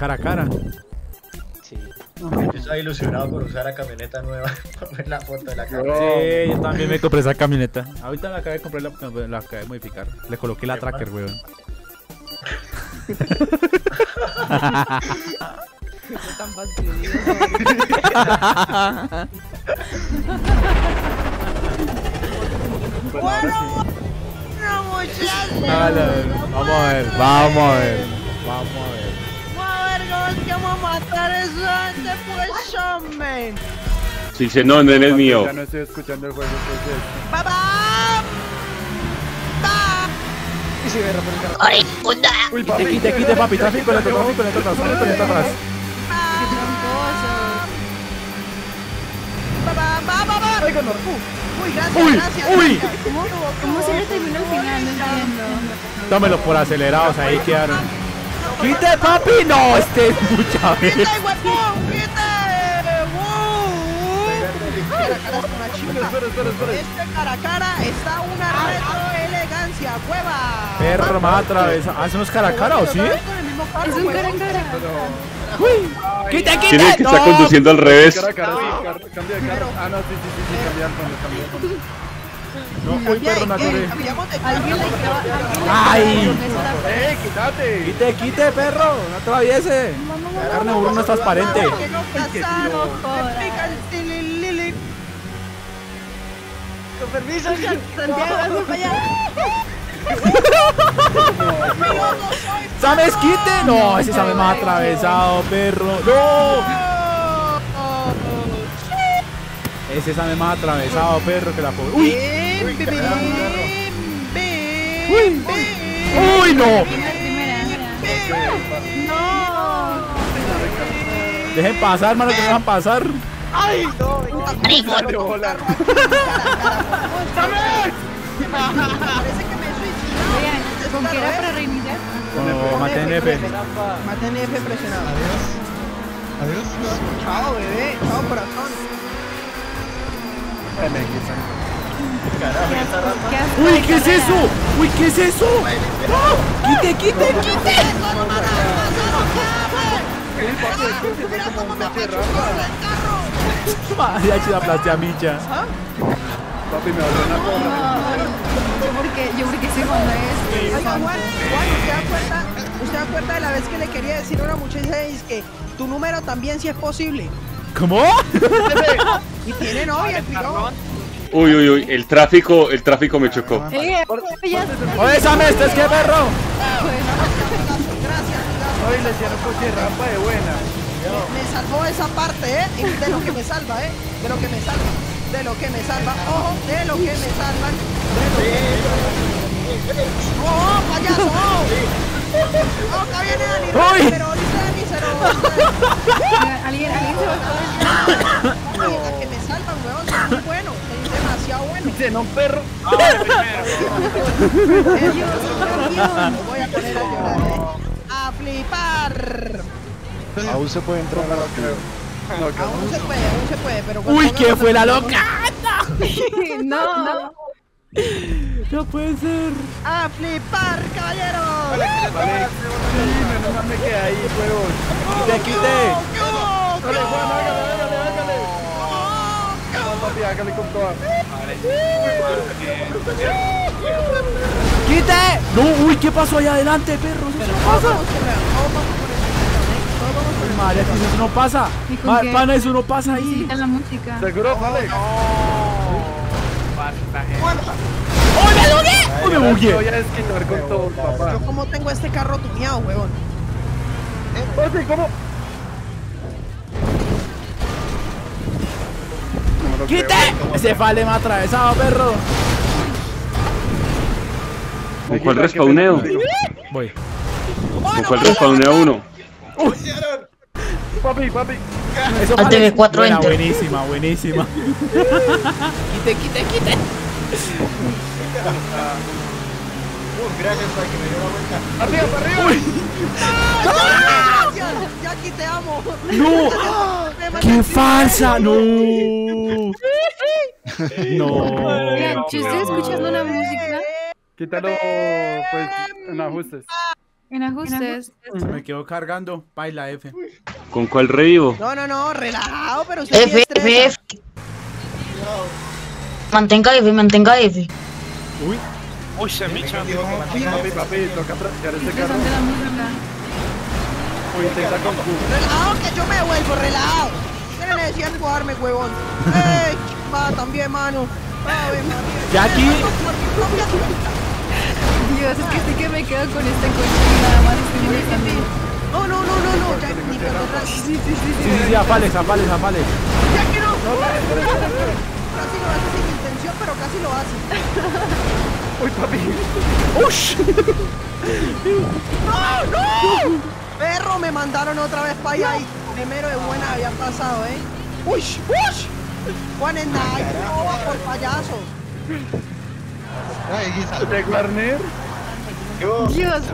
cara a cara. Sí. Yo estaba ilusionado por usar la camioneta nueva para ver la foto de la camioneta. Sí, yo también me compré esa camioneta. Ahorita la acabé de comprar, la acabé de modificar. Le coloqué la tracker, weón. Tan fastidioso. Bueno, muchachos. Vamos a ver, vamos a ver. Vamos a ver cómo es que vamos a matar a esa gente, pues, hombre. Si dice, no, no eres mío. Ya no estoy escuchando el juego, entonces. ¡Papá! Y si me rompe el carro. ¡Ay, puta! Uy, papi. Quite, papi, tráfico lento atrás, atrás. Qué tramposo. ¡Papá! Ay, con Norfu. ¡Uy, gracias! ¡Uy! ¿Cómo se le terminó al final? No entiendo. Tómelo por acelerados, ahí quedaron. ¡Quite, papi! ¡No! Este es mucha vez. ¡Quita, huevón! ¡Quita! Espera. Este cara a cara está una retro elegancia, hueva. Perro, más atravesa. ¿Ah, eso no es cara a cara o sí? Es un cara a cara. ¡Uy! ¡Quite! Tiene que estar ¡No! conduciendo al revés. Cara, sí, cambia de carro. Ah, no, sí, cambia el fondo. No, uy, perro, naturé. Alguien le ¡Ay! ¡Quítate! Quite, perro. No atraviese. La carne de burro no es transparente. Con permiso, Santiago, hazme para allá. ¿Sabes quite? No, ese sabe más atravesado, perro. ¡No! Ese sabe más atravesado, perro, que la pobre. ¡Uy! ¡Uy, no! No. Dejen pasar, hermano, que no dejan pasar. ¡Ay, no! Parece que me he suicidado. Oigan, ¿con qué era para reiniciar? No, maten F. Maten F presionado. Adiós. Chao, bebé. Chao, corazón. ¡Uy, qué es eso! ¡Uy, qué es eso! ¡No! ¡Quite! ¡Vaya, chida plastiamicha! Papi, me volvió una porra. Yo porque sé cuando es. Oiga, Juan, ¿usted se acuerda de la vez que le quería decir a una muchacha y es que tu número también si es posible? ¿Cómo? Y tiene novia, el pirón. Uy, el tráfico me chocó. ¡Oye, Sam, ¿este es qué, perro? Gracias. Hoy le hicieron coche rampa de buena. Me salvó esa parte, de lo que me salva, de lo que me salva. De lo que me salva, ojo, de lo que me salvan. ¡Oh, payaso! ¡Oh, acá viene Dani! ¡Uy! Pero ahorita Dani se Alguien se va a la que me salvan, weón, es muy bueno, es demasiado bueno. Dice, no, perro. Voy a poner a llorar, a flipar. Aún se puede entrar a la creo. Aún se puede, pero... ¡Uy, qué fue la loca! No. No puede ser. ¡A flipar, caballeros! Vale. Sí, menos mal me quedé ahí, huevón. Quite. Dale, Juan, hágale. Papi, hágale con toda. ¡Quite! ¡No! ¡Uy! ¿Qué pasó allá adelante, perro? ¿Qué pasa? Madre, eso no pasa. ¿Y con qué? Pana, eso no pasa ahí. Necesitan la música. ¿Seguro? Vale. ¡Uy, me bugué! ¡Uy, me bugué! Voy a desquitar con todo, papá. Yo como tengo este carro tuneado, huevón. Oye, ¿cómo? ¡Quite! Ese fale más atravesado, perro. ¿Con cuál respawneo? Voy. ¿Con cuál respawneo uno? Papi. Eso Al vale. TV4 Buena, enter. buenísima. Quite. Gracias para que me dio la vuelta. Arriba, para arriba. Gracias, Jackie, te amo. ¡No! ¡Qué falsa! ¡No! ¡No! Oigan, si estoy escuchando una música. Quítalo, pues, en ajustes. En ajustes. Me quedo cargando. Baila F. ¿Con cuál revivo? No, relajado, pero usted sí F, estresa. F. Mantenga F, mantenga F. Uy. Uy, se me echó. Dijo que mantenga Papi, toca practicar este carro. Interesante la música. Uy, intenta con Q. Relajado que yo me vuelvo, relajado. ¿Qué le decían jugarme, huevón? ¡Ey! Va también, mano. Ave María. Jackie. Dios, es que sí que me quedo con este coche y nada más estoy molestando. No, ya ni para atrás. Sí. Sí, apales. Ya que no. Casi lo hace sin intención, pero casi lo hace. Uy, papi. ¡No! Perro, me mandaron otra vez para allá y primero de buena había pasado, ¿eh? ¡Ush! Juan en Nike, no va por payaso. De Warner. Dios.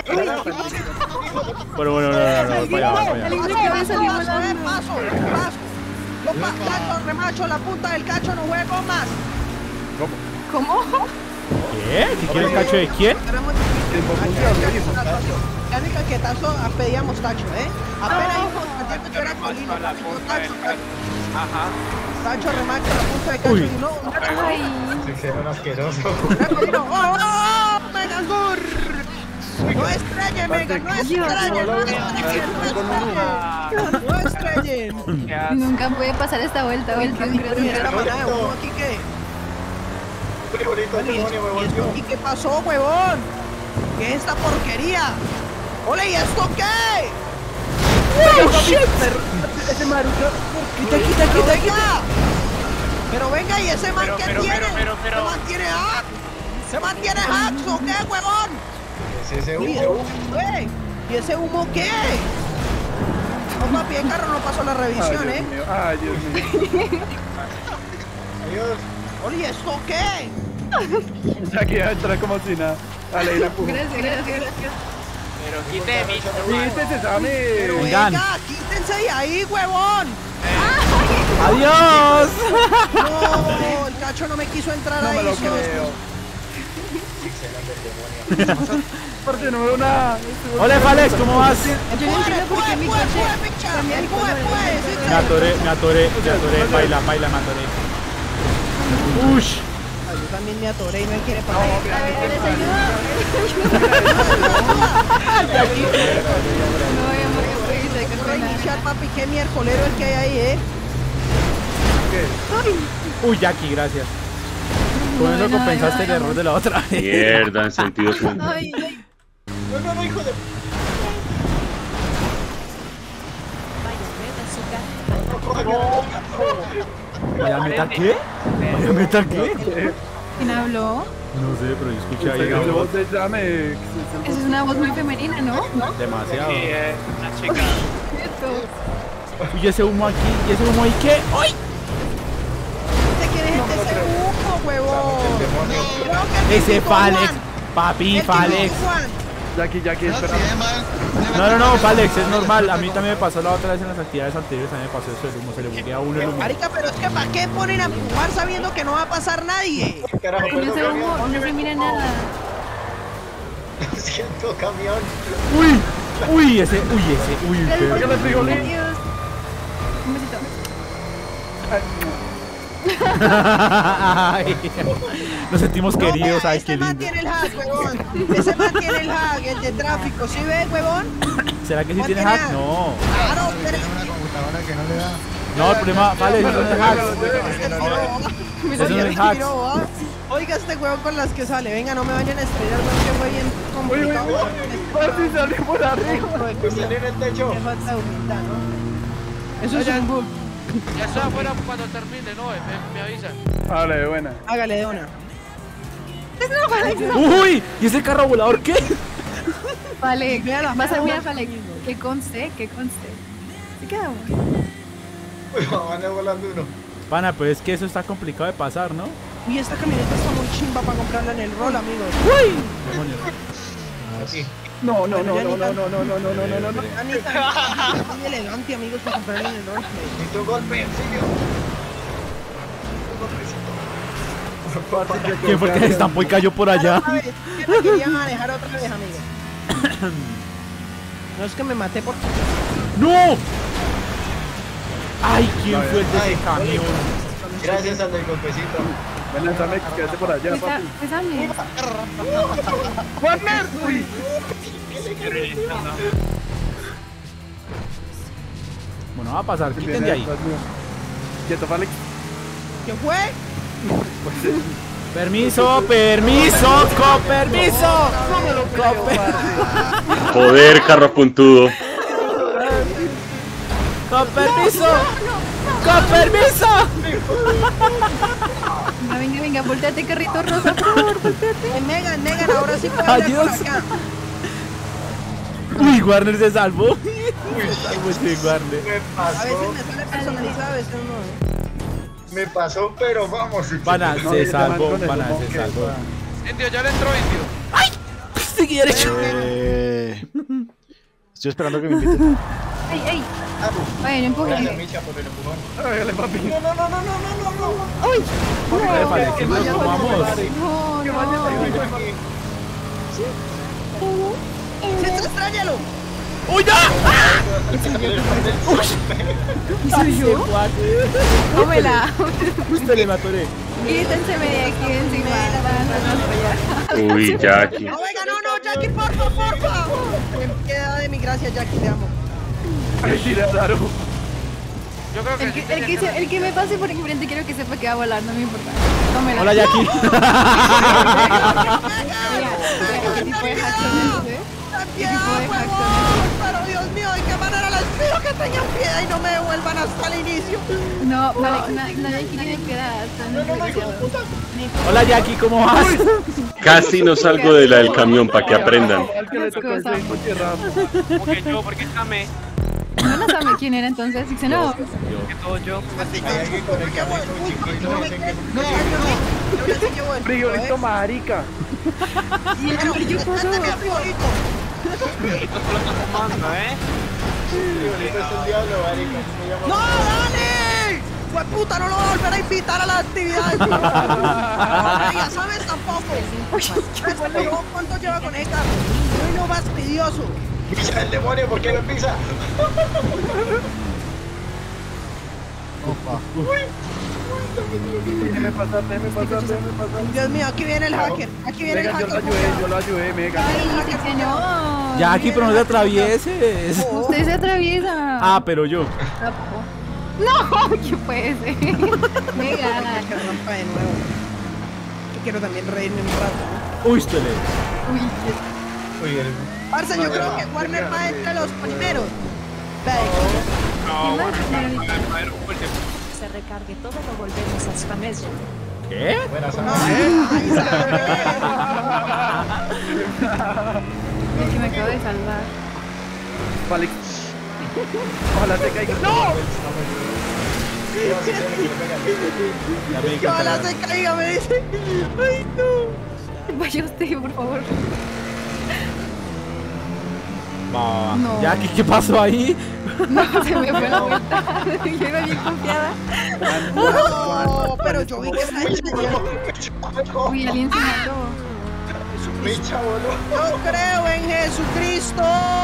Bueno, no, vaya. Alguien se acaba de salir Paso. volando. Los cachos, remacho, la punta del cacho no juego más. ¿Cómo? ¿Qué? ¿Qué quieres cacho de quién? Ya ni caquetazo pedíamos tacho, ¿eh? Apenas dijo, yo era colino. Ajá. Tacho, remacho, la punta del cacho. Uy. Y no, Ay. Se hicieron asqueroso. ¡Oh! ¡Megasur! ¡No estrellen, Mega! ¡No estrellen! ¡No estrellen! ¿Qué haces? Nunca puede pasar esta vuelta. ¿Y esta manada de humo aquí qué? Muy bonito el demonio, me volvió. ¿Y qué pasó, huevón? ¿Qué es esta porquería? ¡Ole, ¿y esto qué? Ese maruca. ¡Quita! Pero venga, ¿y ese man qué tiene? pero. ¿Se mantiene hack? ¿Se mantiene hacks o qué, huevón? Es ese ¿Y humo. ¿Y ese humo qué? No, papi, el carro no pasó la revisión, ¿eh? Ay, Dios mío. Adiós. Oye, ¿y esto qué? Ya que entra como si nada. Dale, la empujo. Gracias. Pero quite mi Quítese, Sammy. Pero Vengan. venga, quítense de ahí, huevón. ¡Adiós! No, el cacho no me quiso entrar No ahí. me lo Dios. creo. Pixelas del demonio. Aparte, no veo nada. Hola, Falex, ¿cómo vas? Yo no entiendo por qué mi coche cambia el color. Me atoré. Baila, me atoré. Ush. Ay, yo también me atoré y no quiere A parar. ver, les ayudo. No voy a morir, Voy a reiniciar, papi, qué miércolero el que hay ahí, ¿eh? Uy, Jackie, gracias. Con eso compensaste el error de la otra. Mierda, en sentido común. Ay, No, hijo de... ¿Vaya meta qué? ¿Vaya meta qué? ¿quién habló? No sé, pero yo escuché ahí El una voz voz de Llame. Esa es una voz muy femenina, ¿no? demasiado. una chica. Cierto. Uy, ese humo aquí, ¿y ese humo ahí qué? ¡Ay! ¿Quién es ese humo, huevón? Creo que el Ese Kiko Falex, Juan. papi, El Kiko Falex. Juan. Jackie, espera. No, Falex, es normal. A mí también me pasó la otra vez en las actividades anteriores, también me pasó eso del humo, se le buguea a uno el humo. Marica, pero es que ¿para qué ponen a empujar sabiendo que no va a pasar nadie? Carajo, Con ese perdón, humo no se mira nada. Lo siento, camión. Uy, ese, qué Págale, frijolín. Adiós. Un besito. Ay, nos sentimos queridos, ay, qué Ese man lindo. tiene el hack, huevón. Ese man tiene el hack, el de tráfico. ¿Sí ves, huevón? ¿Será que sí ¿Cuál tiene tiene hack? hack? No. Claro, pero... No, el problema, Falex, eso no es hack. Eso no es hack. Oiga este huevo con las que sale. Venga, no me vayan a estrellar, no, que fue bien complicado. Martín salió por arriba. Salió en el techo. Me falta de humildad, ¿no? Eso es un bug. Ya estoy afuera cuando termine, ¿no? Me avisan. Vale, de buena. Hágale de una. Uy, ¿y ese carro volador qué? Vale, vas a mirar, Falex. Que conste. Se queda bueno. Uy, van a volando uno. Pana, pero es que eso está complicado de pasar, ¿no? Uy, esta camioneta está muy chimba para comprarla en el rol, amigos. Demonios. Así. No. Ni tan elegante, amigos, para comprarla en el rol. Necesito un golpe, en serio. Un golpecito. ¿Quién fue el que se estampó y cayó por allá? Otra vez, yo no quería manejar otra vez, amigos. No es que me maté por... ¡No! ¡Ay, quién fue el de ese camión! Gracias al del golpecito. Ven, lánzame, quédate por allá, papi. Pésame. ¡Warner! ¡Uy! Bueno, va a pasar, quiten de ahí. Quieto, Falex. ¿Qué fue? Permiso, permiso, con permiso. No me lo creo, parce. Joder, carro puntudo. Con permiso. Con permiso. Venga, venga, volteate, carrito rosa, por favor, volteate. Megan, ahora sí puedo ir por Adiós. acá. Uy, Warner se salvó. Salvo este Warner. Me A veces pasó, me sale personalizado, a veces no. me pasó, pero vamos. Pana, No, se ese man salvó, con el pana, limón se que- salvó. Indio, ya le entró Indio. Seguí derecho. Estoy esperando que me inviten. Ey, ey. Bueno, Gracias, empuje. Micha, por el empujón. Hágale, papi. No. Vale, que nos tomamos. No, no. ¡Sí, extrañalo! ¡Uy, ya! ¿Soy yo? Tómela. Justo le matoré. Quítenseme de aquí encima. Vámonos Uy, Jackie. No, venga, no, Jackie, porfa. Me queda de mi gracia, Jackie, te amo. Ay, tira, Daru. Yo creo que El que me pase por enfrente quiero que sepa que va a volar, no me importa. Tómela. Hola, Jackie. Mira, ¿qué tipo de hack son esos, eh? ¡También, tipo de huevón! Pero Dios mío, ¿de qué manera les pido que tengan piedad y no me devuelvan hasta el inicio? No, vale, nadie aquí tiene piedad. Están desgraciados. Hola, Jackie, ¿cómo vas? Casi no salgo de la del camión para que aprendan. Al que le tocó ese coche rap. porque yo, porque dame. No lo sabe quién era entonces, si no. Que todo yo. Hay alguien con el cabello chiquito. No, dicen que- yo les llevo el Friolito marica. Y el amarillo Este es mi friolito. Friolito es el diablo, marica, así me llamo. ¡No, Dani! ¡Fue puta, no lo voy a volver a invitar a las actividades! No, ya sabes tampoco. ¿Cuánto lleva con ese carro? Soy lo más fastidioso. Micha, el demonio, ¿por qué me pisa? Déjeme pasar. Dios mío, aquí viene el hacker. Aquí viene el Megan, hacker. yo lo ayudé, Megan. Ay, señor. Jackie, pero no te atravieses. Usted se atraviesa. Ah, pero yo. No, ¿qué puede ser? Venga. Que rompa de nuevo. Yo quiero también reírme un rato. Uy, estoy lejos. Uy, Uy, el... Parce, yo creo que Warner va entre los primeros. Ve, No, ¿quién va primero? Se recargue todo, lo volvemos a Spamesio. ¿Qué? Buenas no, noches. ahí se el que me acabo de salvar. Falex. Ojalá te caiga. ¡No! Ya me di Que ojalá cuenta. se caiga, me dice. Ay, no. Vaya usted, por favor. Va. No. Jackie, ¿qué pasó ahí? No, se me fue la vuelta. Yo iba bien confiada. No, pero yo vi que está ahí. Uy, alguien se mató. Micha, boludo. Yo creo en Jesucristo.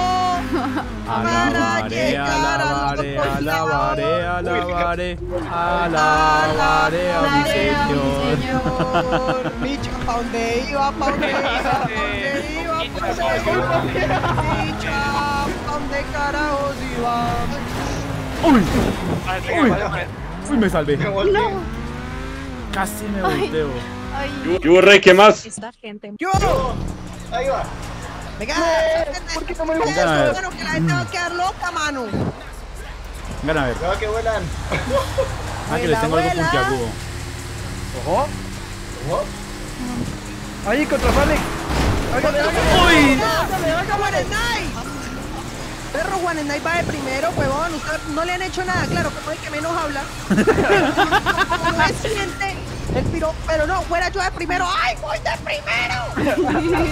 Alabaré, alabaré, alabaré, alabaré, alabaré a mi Señor. Micha, ¿pa' dónde iba? ¿Pa' dónde iba? ¿Pa' dónde iba? Micha, ¿pa' dónde carajos iba? Uy, uy, me salvé. Me volteé. Casi me volteo. Ay, ¿Qué hubo, Rey? ¿Qué más? Esta gente ¡Yo! Ahí va. Venga, ¿por qué no me Venga, a ver. que la gente va a quedar loca, mano. Vengan a ver. Cuidado que vuelan. Ah, que les tengo algo Abuela. puntiagudo. Ojo. Ahí, contra Falex. Hágale. ¡Uy! ¡Hágale, Guanenay! Perro Guanenay va de primero, huevón. Usted no le han hecho nada, claro, como el que menos habla. No me siente el piro, pero no, fuera yo de primero. ¡Ay, voy de primero!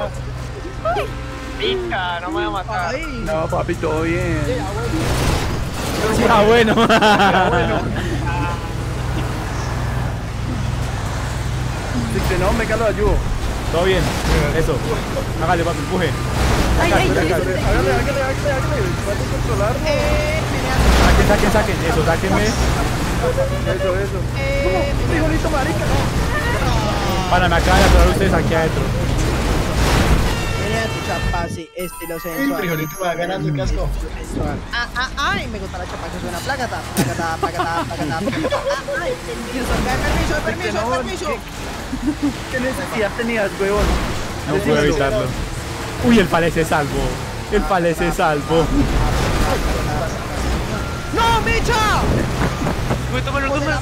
Pica, no me voy a matar. Ay, No, papi, todo bien. Sí, ah, bueno. Si no, Megan lo ayudo. Todo bien. Eso. Hágale, papi, empuje. Ay, ay, Hágale. ¿Puedes controlar? Saquen eso, sáquenme. Eso. Frijolito, marica. Para, me acaban de atorar ustedes aquí adentro. Mira tu chapa así, estilo El sensual. frijolito va ganando el casco. Ay, me gusta la chapa que suena placata. Ay, permiso. ¿Qué necesidad tenías, huevón? No puedo evitarlo. Uy, el Pale se salvó. El Pale se salvó. ¡No, Micha! Uy, tómalo. ¡Chingada!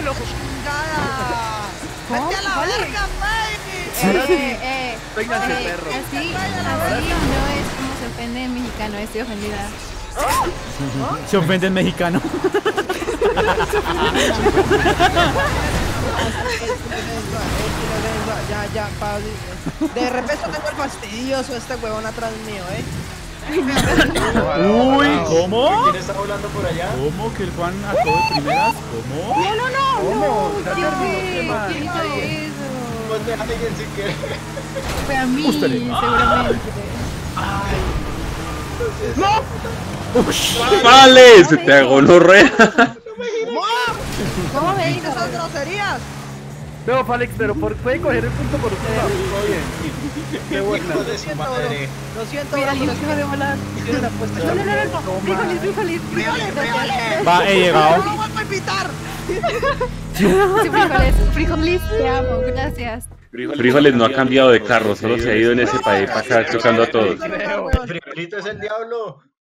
¡Vete a la verga, baby! Vénganse, perro. Así no es como se ofende en mexicano, estoy ofendida. Se ofende el mexicano. Ya, Pablo. De repente tengo el fastidioso este huevón atrás mío, Uy, ¿cómo? ¿Quién está volando por allá? ¿Cómo que el Juan acabó de primeras? ¿Cómo? ¿Cómo? ¿Quién hizo eso? Ponte a alguien sin querer. Fue a mí, Úspele. seguramente. ¡Vale! Se te agonorrea. ¿Cómo me dices esas groserías? No, Falex, pero puede coger el punto por usted. Todo bien. Qué buena. Hijo de su madre. Lo siento, Mira, bro, alguien pero se va a volar. tiene una apuesta. No. Frijoles. Va, he llegado. ¡No vuelvo a invitar! Sí, frijoles, te amo, gracias. Frijoles no ha cambiado de carro, solo se ha ido en ese país para acá chocando a todos. El frijolito es el diablo.